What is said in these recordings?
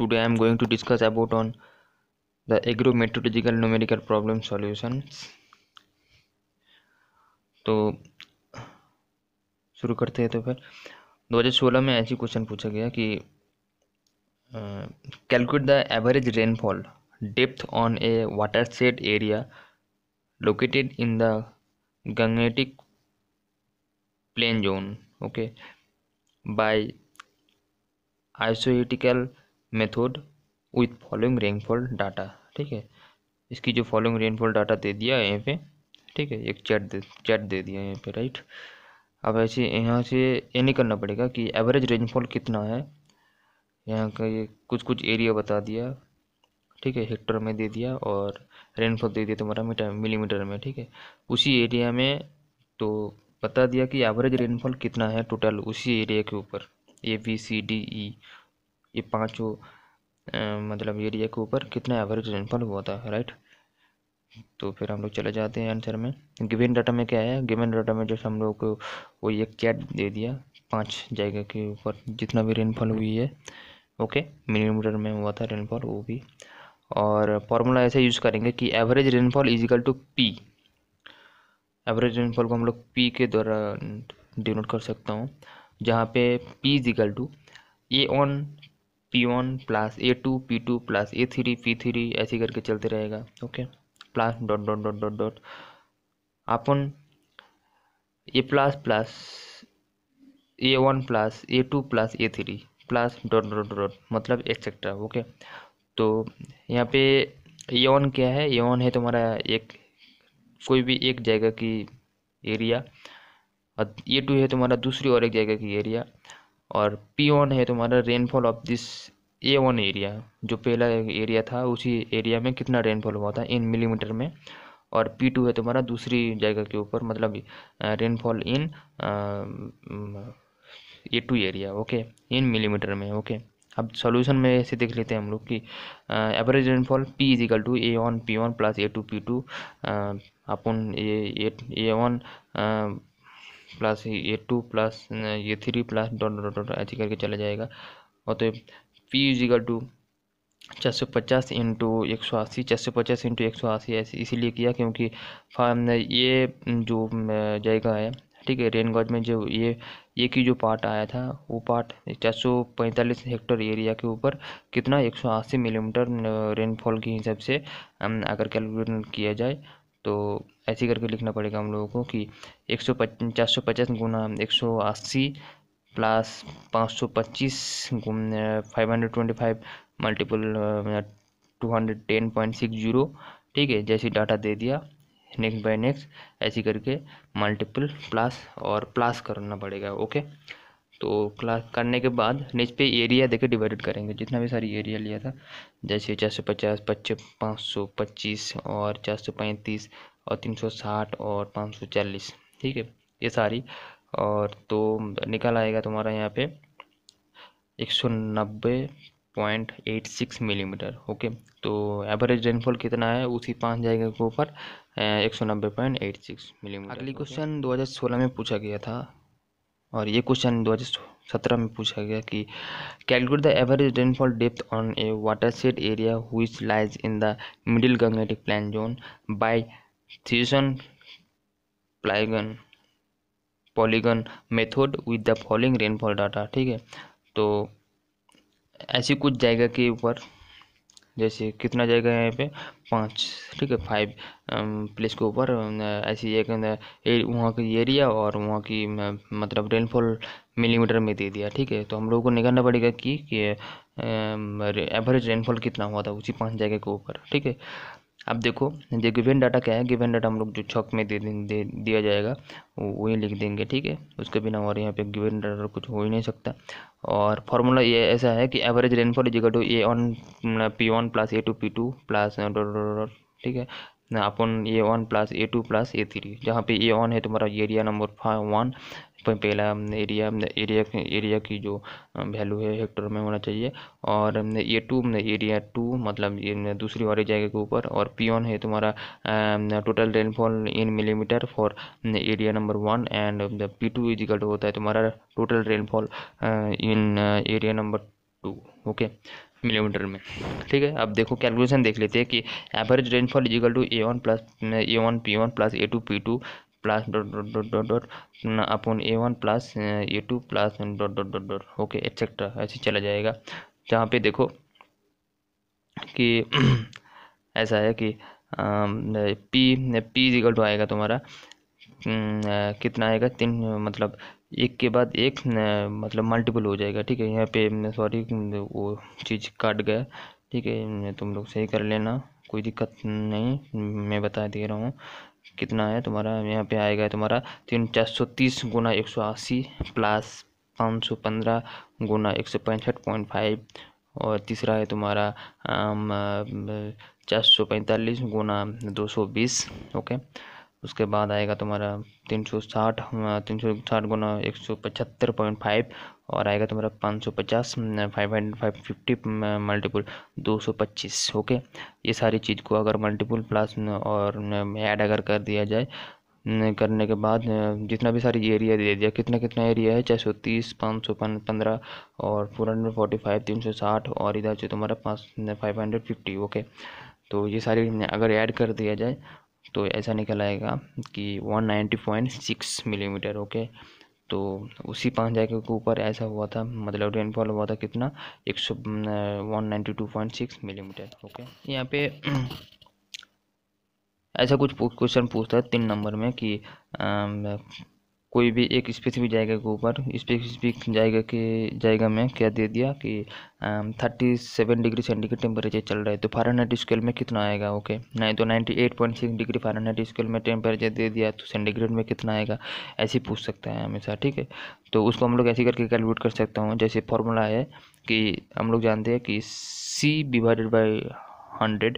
Today I am going to discuss about on the agrometeorological numerical problem solutions. तो शुरू करते हैं। तो फिर 2016 में ऐसी क्वेश्चन पूछा गया कि calculate the average rainfall depth on a watershed area located in the Gangetic plain zone, okay, by isohyetal method with following rainfall data. ठीक है, इसकी जो फॉलोइंग रेनफॉल डाटा दे दिया है यहाँ पे। ठीक है, एक चैट दे दिया है यहाँ पे, राइट। अब ऐसे यहाँ से ये नहीं करना पड़ेगा कि एवरेज रेनफॉल कितना है। यहाँ का ये कुछ एरिया बता दिया, ठीक है, हेक्टर में दे दिया, और रेनफॉल दे दिया तुम्हारा मिलीमीटर में। ठीक है, उसी एरिया में तो बता दिया कि एवरेज रेनफॉल कितना है टोटल उसी एरिया के ऊपर, ABCDE ये पाँचों मतलब एरिया के ऊपर कितना एवरेज रेनफॉल हुआ था, राइट। तो फिर हम लोग चले जाते हैं आंसर में। गिवन डाटा में क्या है, गिवन डाटा में जैसे हम लोग को वो एक चैट दे दिया 5 जगह के ऊपर जितना भी रेनफॉल हुई है, ओके, मिलीमीटर में हुआ था रेनफॉल वो भी। और फॉर्मूला ऐसे यूज़ करेंगे कि average rainfall is equal to P. Average rainfall को हम लोग पी के द्वारा डिनोट कर सकता हूँ, जहाँ पे P is equal to A1 P1 plus A2 P2 plus A3 P3 ऐसे करके चलते रहेगा, okay, plus dot dot dot dot dot upon A plus plus A1 plus A2 plus A3 plus dot dot dot मतलब etcetera, okay. तो यहाँ पे A1 क्या है, A1 है तुम्हारा एक कोई भी एक जगह की एरिया, और A2 है तुम्हारा दूसरी और एक जगह की एरिया, और P1 है तुम्हारा rainfall of this A1 area, जो पहला एरिया था उसी एरिया में कितना रेनफॉल हुआ था इन मिलीमीटर में। और P2 है तुम्हारा दूसरी जगह के ऊपर, मतलब rainfall in A2 area, okay, in millimetre में, ओके। अब सॉल्यूशन में ऐसे देख लेते हैं हम लोग कि average rainfall P is equal to A1 P1 plus A2 P2 upon A1 plus A2 plus A3 plus dot dot dot ऐसे करके चला जाएगा। और तो P is equal to 450 into 180, 450 into 180 ऐसे इसीलिए किया क्योंकि ये जो जगह है, ठीक है, रेन गॉज में जो ये की जो पार्ट आया था वो पार्ट 445 हेक्टर एरिया के ऊपर कितना 180 मिलीमीटर रेनफॉल के हिसाब से अगर कैलकुलेट किया जाए तो ऐसे करके लिखना पड़ेगा हम लोगों को कि 450 गुना 180 प्लस 525 525 मल्टीपल 210.60, ठीक है, जैसी डाटा दे दिया नेक्स्ट बाय नेक्स्ट ऐसी करके मल्टीपल प्लस और प्लस करना पड़ेगा, ओके। तो क्लास करने के बाद नेक्स्ट पे एरिया देके डिवाइडेड करेंगे जितना भी सारी एरिया लिया था, जैसे 450 525 और 435 और 360 और 540, ठीक है, ये सारी। और तो निकल आएगा तुम्हारा यहाँ पे 190.86 मिलीमीटर, ओके। तो एवरेज रेनफॉल कितना है उसी 5 जगह के ऊपर 190.86 मिलीमीटर। अगली क्वेश्चन 2016 में पूछा गया था, और ये क्वेश्चन 2017 में पूछा गया कि calculate the average rainfall depth on a watershed area which lies in the middle Gangetic plain zone by Thiessen polygon method with the following rainfall data. ठीक है, तो ऐसी कुछ जगह के ऊपर, जैसे कितना जगह है यहाँ पे 5, ठीक है, 5 प्लेस के ऊपर ऐसी एक वहाँ की एरिया और वहाँ की मतलब रेनफॉल मिलीमीटर में दे दिया। ठीक है, तो हम लोगों को निकालना पड़ेगा कि एवरेज रेनफॉल कितना हुआ था उसी 5 जगह के ऊपर। ठीक है, अब देखो ये गिवन डाटा क्या है, गिवन डाटा हम लोग जो छक में दिया जाएगा वही लिख देंगे। ठीक है, उसके बिना और यहाँ पे गिवन डाटा कुछ हो ही नहीं सकता। और फॉर्मूला ये ऐसा है कि average rainfall is equal to A1 P1 plus A2 P2 plus dot, ठीक है, अपन A1 plus A2 plus A3, जहाँ पे A1 है तुम्हारा एरिया नंबर 1, पहला एरिया की जो वैल्यू है हेक्टर में होना चाहिए, और A2 एरिया 2 मतलब ये दूसरी वाली जगह के ऊपर, और P1 है तुम्हारा total rainfall in millimetre for area number 1, and P2 is equal to होता है तुम्हारा total rainfall in area number 2, okay. Millimetre में। ठीक है, अब देखो कैलकुलेशन देख लेते हैं कि average rainfall is equal to A1 plus A1 P1 plus A2 P2 plus dot dot dot dot dot upon A1 plus A2 plus dot dot dot dot okay etcetera, ऐसे चला जाएगा। जहाँ पे देखो कि ऐसा है कि पी इजिकल टू आएगा तुम्हारा कितना आएगा, तीन मतलब एक के बाद एक मतलब मल्टीपल हो जाएगा। ठीक है, यहाँ पे सॉरी वो चीज़ काट गया। ठीक है, तुम लोग सही कर लेना, कोई दिक्कत नहीं, मैं बता दे रहा हूँ कितना है तुम्हारा। यहाँ पे आएगा तुम्हारा 430 गुना 180 प्लस 515 गुना 165.5 और तीसरा है तुम्हारा 445 गुना 220 ओके। उसके बाद आएगा तुम्हारा 360 गुना 175.5 और आएगा तुम्हारा 550 550 मल्टीपल 225 ओके। ये सारी चीज़ को अगर मल्टीपल प्लस और ऐड अगर कर दिया जाए करने के बाद जितना भी सारी एरिया दे दिया, कितना कितना एरिया है 430 515 और 445 360 और इधर से तुम्हारा 550 ओके। तो ये सारी अगर ऐड कर दिया जाए तो ऐसा निकल आएगा कि 190.6 मिलीमीटर ओके। तो उसी 5,000 के ऊपर ऐसा हुआ था, मतलब रेनफॉल हुआ था कितना 192.6 मिलीमीटर ओके। यहाँ पे ऐसा कुछ क्वेश्चन पूछता है 3 नंबर में कि कोई भी एक स्पेसिफिक जगह के ऊपर स्पेसिफिक जगह में क्या दे दिया कि 37 डिग्री सेंटीग्रेड टेम्परेचर चल रहा है, तो फ़ारेनहाइट स्केल में कितना आएगा ओके। नहीं तो 98.6 डिग्री फ़ारेनहाइट स्केल में टेम्परेचर दे दिया तो सेंटीग्रेड में कितना आएगा, ऐसे पूछ सकता है हमेशा। ठीक है, तो उसको हम लोग ऐसे करके कैलकुलेट कर सकता हूँ। जैसे फॉर्मूला है कि हम लोग जानते हैं कि C divided by 100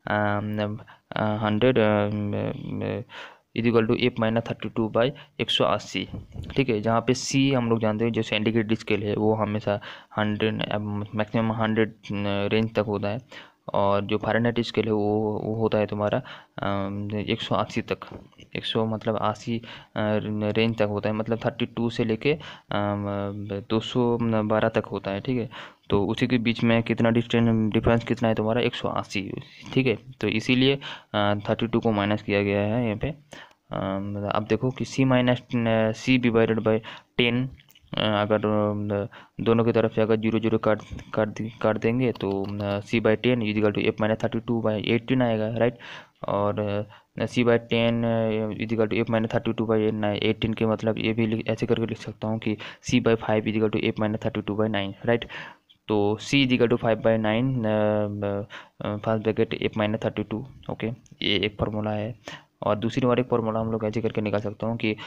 is equal to F minus 32 by 180। ठीक है, जहाँ पे सी हम लोग जानते हैं जो सेंटीग्रेड स्केल है वो हमेशा 100 मैक्सिमम 100 रेंज तक होता है और जो फ़ारेनहाइट स्केल है वो होता है तुम्हारा 180 तक। 100 मतलब 80 रेंज तक होता है, मतलब 32 से लेके 212 तक होता है। ठीक है, तो उसी के बीच में कितना डिफरेंस कितना है तुम्हारा 180। ठीक है, तो इसीलिए 32 को माइनस किया गया है यहाँ पे। अब देखो कि C डिवाइडेड बाई 10 अगर दोनों की तरफ से अगर 0 0 काट देंगे तो C/10 इजिकल टू F-32/18 आएगा राइट। और C/10 इजिकल टू F-32/18 के मतलब ये भी ऐसे करके लिख सकता हूँ कि C/5 is equal to F-32/9 right. तो C is equal to 5/9 first bracket F-32 okay, ये एक फार्मूला है। और दूसरी बार एक फार्मूला हम लोग ऐसे करके निकाल सकता हूँ कि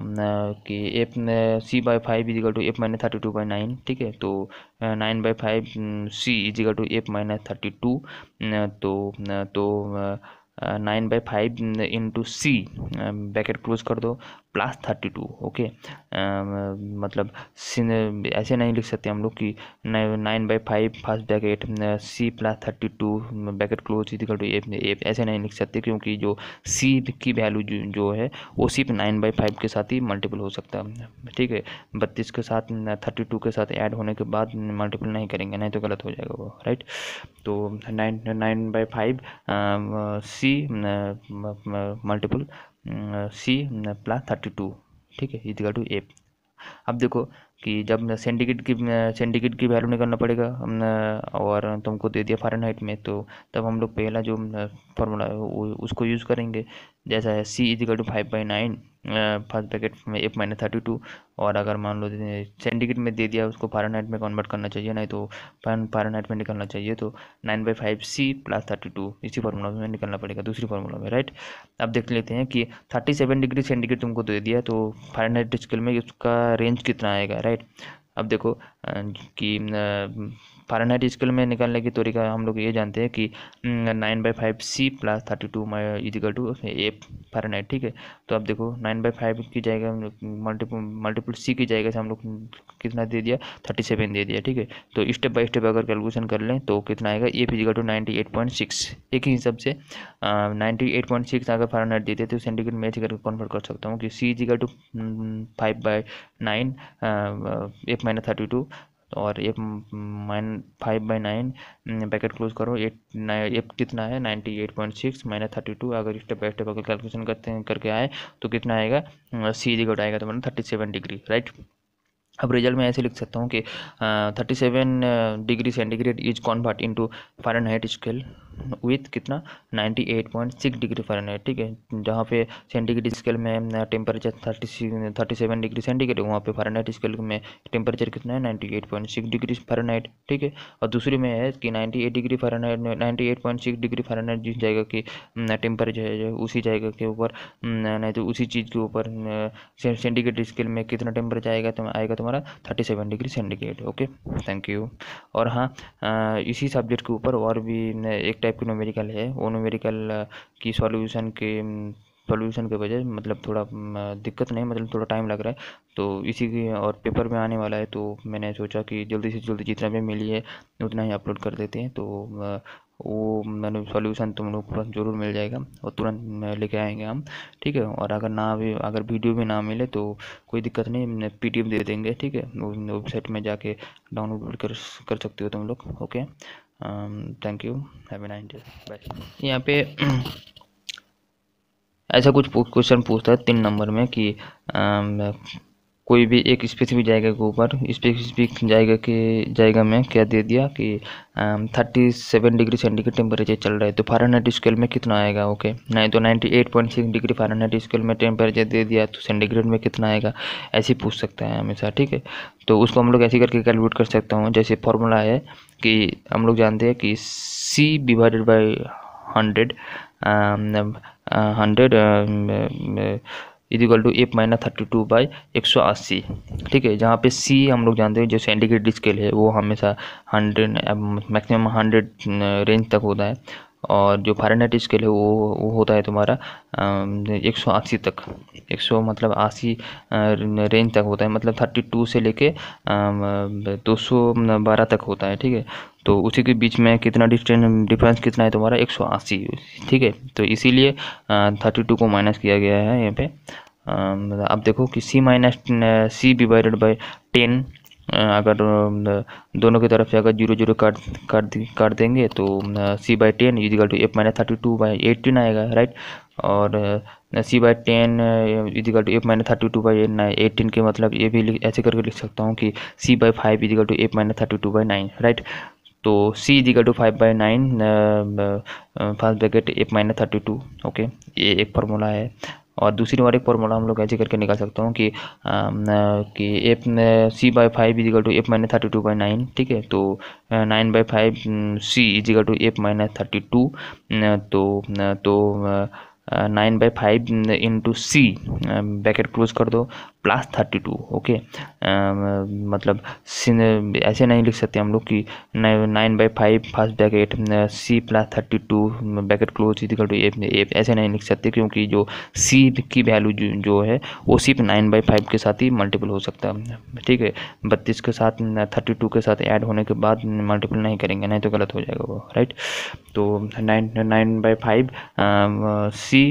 C/5 इजिकल टू F-32/9। ठीक है, तो 9/5 C इजिकल टू F-32 तो 9/5 इंटू C ब्रैकेट क्लोज कर दो प्लस 32 ओके। मतलब ऐसे नहीं लिख सकते हम लोग कि 9/5 first bracket C plus 32 bracket close is equal to F, ऐसे नहीं लिख सकते क्योंकि जो C की वैल्यू जो है वो सिर्फ 9/5 के साथ ही मल्टीपल हो सकता है। ठीक है, 32 के साथ 32 के साथ ऐड होने के बाद मल्टीपल नहीं करेंगे, नहीं तो गलत हो जाएगा वो राइट। तो 9/5 C मल्टीपल C प्लस 32 ठीक है इजिकल टू F। अब देखो कि जब सेंटीग्रेड की वैल्यू निकालना पड़ेगा और तुमको दे दिया फ़ारेनहाइट में, तो तब हम लोग पहला जो फार्मूला है उसको यूज़ करेंगे। जैसा है C is equal to 5/9 first bracket में F-32 और अगर मान लो सेंटीग्रेड में दे दिया उसको फ़ारेनहाइट में कन्वर्ट करना चाहिए, नहीं तो फ़ारेनहाइट में निकालना चाहिए, तो 9/5 C प्लस 32 इसी फार्मूला में निकलना पड़ेगा दूसरी फार्मूला में राइट। अब देख लेते हैं कि 37 डिग्री सेंटीग्रेड तुमको दे दिया तो फ़ारेनहाइट स्केल में उसका रेंज कितना आएगा राइट। अब देखो कि फ़ारेनहाइट स्केल में निकालने की तरीका हम लोग ये जानते हैं कि 9/5 C plus 32 is equal to F Fahrenheit. ठीक है, तो अब देखो 9/5 की जगह मल्टीपल C की जगह से हम लोग कितना दे दिया 37 दे दिया। ठीक है, तो स्टेप बाय स्टेप अगर कैलकुलेशन कर लें तो कितना आएगा F इजिकल टू 98.6। एक ही हिसाब से 98.6 अगर फ़ारेनहाइट देते तो सेंटीग्रेड में ऐसे करके कन्वर्ट कर सकता हूँ कि C इजिकल टू 5/9 F-32 और एफ -5/9 ब्रैकेट क्लोज करो, एफ कितना है 98.6 -32। अगर स्टेप बाय स्टेप अगर कैलकुलेशन करके आए तो कितना आएगा, सी इक्वल आएगा तो 37 डिग्री, राइट। अब रिजल्ट में ऐसे लिख सकता हूँ कि 37 degree centigrade is convert into Fahrenheit scale with कितना 98.6 डिग्री फ़ारेनहाइट, ठीक है। जहाँ पे सेंटीग्रेड स्केल में टेम्परेचर 37 डिग्री सेंटीग्रेड, वहाँ पे फ़ारेनहाइट स्केल में टेम्परेचर कितना है 98.6 डिग्री फ़ारेनहाइट, ठीक है। और दूसरी में है कि 98 डिग्री फ़ारेनहाइट 98.6 डिग्री फ़ारेनहाइट जिस जगह की टेम्परेचर है उसी जगह के ऊपर नहीं तो उसी चीज़ के ऊपर सेंटीग्रेड स्केल में कितना टेम्परेचर आएगा तुम्हारा 37 degree centigrade. Okay, thank you. और हाँ, इसी सब्जेक्ट के ऊपर और भी एक टाइप की न्यूमेरिकल है, वो न्यूमेरिकल की सॉल्यूशन के वजह मतलब थोड़ा दिक्कत नहीं, मतलब थोड़ा टाइम लग रहा है, तो इसी की और पेपर में आने वाला है, तो मैंने सोचा कि जल्दी से जल्दी जितना भी मिली है उतना ही अपलोड कर देते हैं। तो वो मैंने सॉल्यूशन तुम लोग को ज़रूर मिल जाएगा और तुरंत लेके आएंगे हम, ठीक है। और अगर वीडियो भी ना मिले तो कोई दिक्कत नहीं, PDF दे देंगे, ठीक है। वेबसाइट में जाके डाउनलोड कर सकते हो तुम लोग। Okay, thank you, have a nice day, bye. यहाँ पे ऐसा कुछ क्वेश्चन पूछता है 3 नंबर में कि कोई भी एक स्पेसिफिक जगह के ऊपर स्पेसिफिक जगह में क्या दे दिया कि 37 डिग्री सेंटीग्रेड टेम्परेचर चल रहा है, तो फ़ारेनहाइट स्केल में कितना आएगा। ओके, नहीं तो 98.6 डिग्री फ़ारेनहाइट स्केल में टेम्परेचर दे दिया तो सेंटीग्रेड में कितना आएगा, ऐसे पूछ सकता है हमेशा, ठीक है। तो उसको हम लोग ऐसे करके कैलकुलेट कर सकता हूँ। जैसे फॉर्मूला है कि हम लोग जानते हैं कि C divided by 100 is equal to F -32 by 180, ठीक है। जहाँ पे C हम लोग जानते हैं जो सेंटीग्रेड स्केल है वो हमेशा 100 मैक्सिमम 100 रेंज तक होता है, और जो फ़ारेनहाइट स्केल है वो होता है तुम्हारा 180 तक, 100 मतलब 80 रेंज तक होता है, मतलब 32 से लेके 212 तक होता है, ठीक है। तो उसी के बीच में कितना डिफरेंस कितना है तुम्हारा 180, ठीक है। तो इसीलिए 32 को माइनस किया गया है यहाँ पे। अब देखो कि C डिवाइडेड बाई 10, अगर दोनों की तरफ से अगर 0 0 काट देंगे तो C/10 इजिकल टू F -32/18 आएगा, राइट। और C/10 इजिकल टू F -32/18 के मतलब ये भी ऐसे करके लिख सकता हूँ कि C/5 is equal to F -32/9, right. तो C is equal to 5/9 first bracket F -32, okay, ये एक फार्मूला है। और दूसरी बार एक फार्मूला हम लोग ऐसे करके निकाल सकता हूँ कि F C/5 is equal to F -32/9, ठीक है। तो 9/5 C इजिकल टू F -32, तो 9/5 इंटू C ब्रैकेट क्लोज कर दो प्लस 32, ओके। मतलब ऐसे नहीं लिख सकते हम लोग कि 9/5 first bracket C plus 32 bracket close equal to F, ऐसे नहीं लिख सकते, क्योंकि जो C की वैल्यू जो है वो सिर्फ 9/5 के साथ ही मल्टीपल हो सकता है, ठीक है। 32 के साथ 32 के साथ ऐड होने के बाद मल्टीपल नहीं करेंगे, नहीं तो गलत हो जाएगा वो, राइट। तो 9/5 C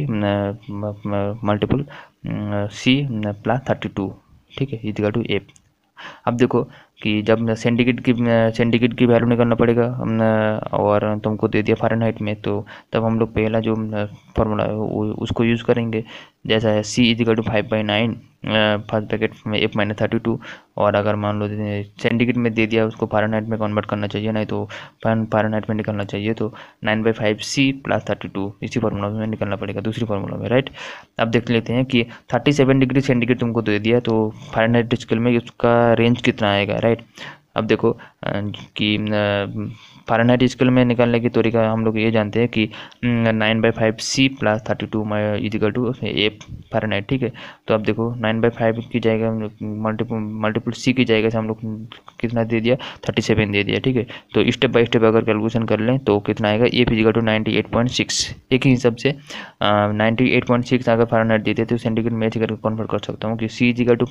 मल्टीपल C प्लस 32, ठीक है, इक्वल टू F। अब देखो कि जब सेंटीग्रेड की वैल्यू निकालना पड़ेगा और तुमको दे दिया फ़ारेनहाइट में, तो तब हम लोग पहला जो फार्मूला है उसको यूज़ करेंगे। जैसा है C is equal to 5/9 first bracket में F -32, और अगर मान लो सेंटीग्रेड में दे दिया उसको फ़ारेनहाइट में कन्वर्ट करना चाहिए, नहीं तो फ़ारेनहाइट में निकालना चाहिए, तो 9/5 C प्लस 32 इसी फार्मूला में निकालना पड़ेगा, दूसरी फार्मूला में, राइट। अब देख लेते हैं कि 37 डिग्री सेंटीग्रेड तुमको दे दिया तो फ़ारेनहाइट स्केल में उसका रेंज कितना आएगा, राइट। अब देखो कि फ़ारेनहाइट स्केल में निकालने की तरीका हम लोग ये जानते हैं कि 9/5 C plus 32 is equal to F Fahrenheit, ठीक है। तो अब देखो 9/5 की जगह मल्टीपल C की जगह से हम लोग कितना दे दिया 37 दे दिया, ठीक है। तो स्टेप बाय स्टेप अगर कैलकुलेशन कर लें तो कितना आएगा F इजिकल टू 98.6, एक ही हिसाब से 98.6 अगर फ़ारेनहाइट देते तो सेंटीग्रेड में ऐसे करके कन्वर्ट कर सकता हूँ कि C इजिकल टू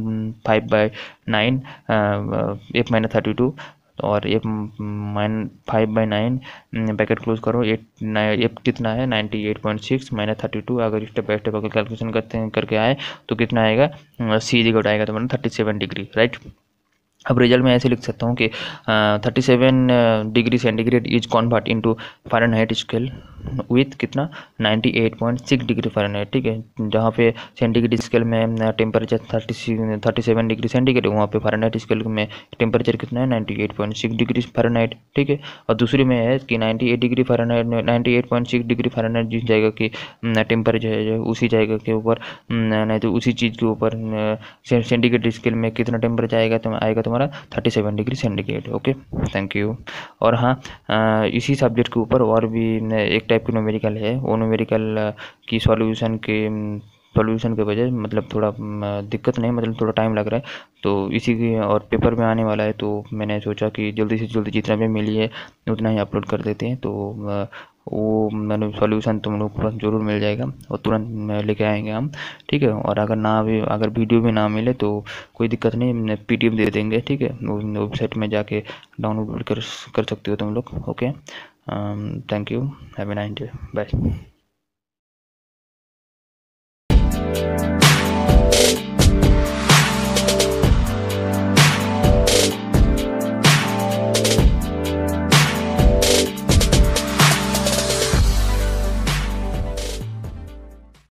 5/9 F -32 और F -5/9 ब्रैकेट क्लोज करो, F कितना है 98.6 -32, अगर स्टेप बाय स्टेप अगर कैलकुलेशन करके आए तो कितना आएगा C इजिकल आएगा तो 37 डिग्री, राइट। अब रिजल्ट में ऐसे लिख सकता हूँ कि 37 degree centigrade is convert into Fahrenheit scale with कितना 98.6 डिग्री फ़ारेनहाइट। ठीक है, जहाँ पे सेंटीग्रेड स्केल में टेम्परेचर 37 डिग्री सेंटीग्रेड, वहाँ पे फ़ारेनहाइट स्केल में टेम्परेचर कितना है 98.6 डिग्री फ़ारेनहाइट। ठीक है, और दूसरी में है कि 98 डिग्री फ़ारेनहाइट 98.6 डिग्री फ़ारेनहाइट जिस जगह की टेम्परेचर है उसी जगह के ऊपर नहीं तो उसी चीज़ के ऊपर सेंटीग्रेड स्केल में कितना टेम्परेचर आएगा तुम्हारा 37 degree centigrade. Okay, thank you. और हाँ, इसी सब्जेक्ट के ऊपर और भी एक टाइप की न्यूमेरिकल है, वो न्यूमेरिकल की सॉल्यूशन के वजह मतलब थोड़ा दिक्कत नहीं, मतलब थोड़ा टाइम लग रहा है, तो इसी की और पेपर में आने वाला है, तो मैंने सोचा कि जल्दी से जल्दी जितना भी मिली है उतना ही अपलोड कर देते हैं। तो वो मैंने सॉल्यूशन तुम लोग को ज़रूर मिल जाएगा और तुरंत लेके आएंगे हम। ठीक है, और अगर वीडियो भी ना मिले तो कोई दिक्कत नहीं, PDF दे देंगे। ठीक है, वेबसाइट में जाके डाउनलोड कर सकते हो तुम लोग। Okay, thank you, have a nice day, bye.